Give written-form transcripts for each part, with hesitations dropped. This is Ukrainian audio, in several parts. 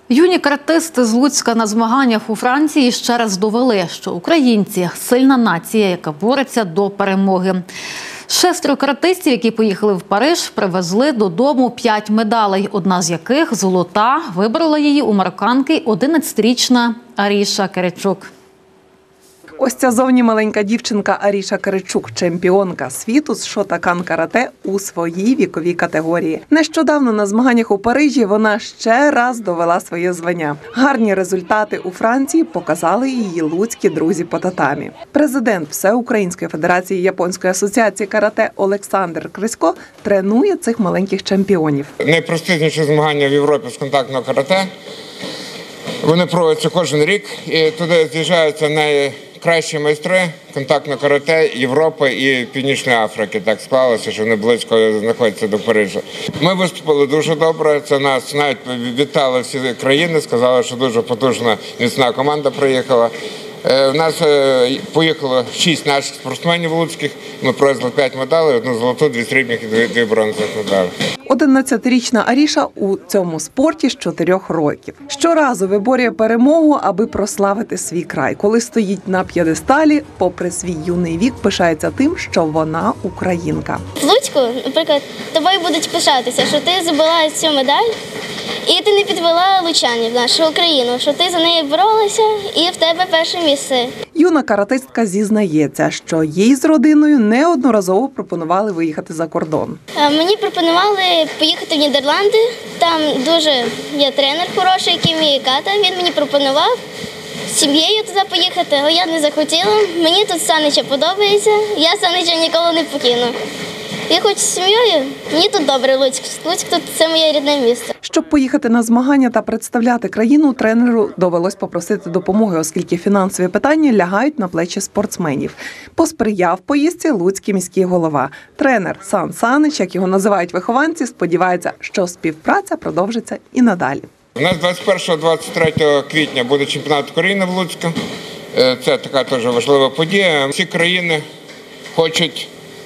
Юні каратисти з Луцька на змаганнях у Франції ще раз довели, що українці – сильна нація, яка бореться до перемоги. 6 каратистів, які поїхали в Париж, привезли додому 5 медалей, одна з яких – золота. Виборола її у марокканки 11-річна Аріша Керечук. Ось ця зовні маленька дівчинка Аріша Керечук – чемпіонка світу з шотокан-карате у своїй віковій категорії. Нещодавно на змаганнях у Парижі вона ще раз довела своє звання. Гарні результати у Франції показали її луцькі друзі по татамі. Президент Всеукраїнської федерації Японської асоціації карате Олександр Крисько тренує цих маленьких чемпіонів. Найпрестижніші змагання в Європі з контактного карате. Вони проводяться кожен рік і туди з'їжджаються найкращі майстри контактного карате Європи і Північної Африки. Так склалося, що вони близько знаходяться до Парижа. Ми виступили дуже добре, це нас навіть вітали всі країни, сказали, що дуже потужна, міцна команда приїхала. У нас поїхало 6 наших спортсменів луцьких, ми привезли 5 медалей, 1 золоту, 2 срібних і 2 бронзових медалі. 11-річна Аріша у цьому спорті з 4 років. Щоразу виборює перемогу, аби прославити свій край. Коли стоїть на п'єдесталі, попри свій юний вік, пишається тим, що вона українка. В Луцьку, наприклад, тобою будуть пишатися, що ти здобула цю медаль, і ти не підвела лучанів, нашу Україну, що ти за неї боролася і в тебе перше місце. Юна каратистка зізнається, що їй з родиною неодноразово пропонували виїхати за кордон. Мені пропонували поїхати в Нідерланди, там дуже є тренер хороший, який вміє ката, він мені пропонував з сім'єю туди поїхати, але я не захотіла. Мені тут Санича подобається, я Санича ніколи не покину. Я хоч з сім'єю, мені тут добре, Луцьк тут – це моє рідне місце. Щоб поїхати на змагання та представляти країну, тренеру довелось попросити допомоги, оскільки фінансові питання лягають на плечі спортсменів. Посприяв поїздці луцький міський голова. Тренер Сан Санич, як його називають вихованці, сподівається, що співпраця продовжиться і надалі. У нас 21-23 квітня буде чемпіонат України в Луцьку. Це така теж важлива подія. Всі країни хочуть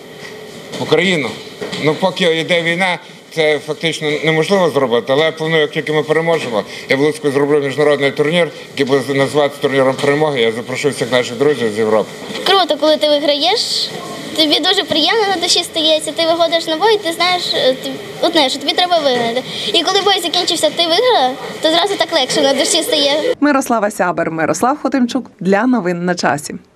Україну. Поки йде війна, це фактично неможливо зробити, але я планую, як тільки ми переможемо, я в Луцьку зроблю міжнародний турнір, який буде називатися турніром перемоги. Я запрошу всіх наших друзів з Європи. Круто, коли ти виграєш, тобі дуже приємно на душі стається, ти виходиш на бой, ти знаєш одне, що тобі треба виграти. І коли бой закінчився, ти виграла, то зразу так легше на душі стає. Мирослава Сябер, Мирослав Хотимчук для новин на часі.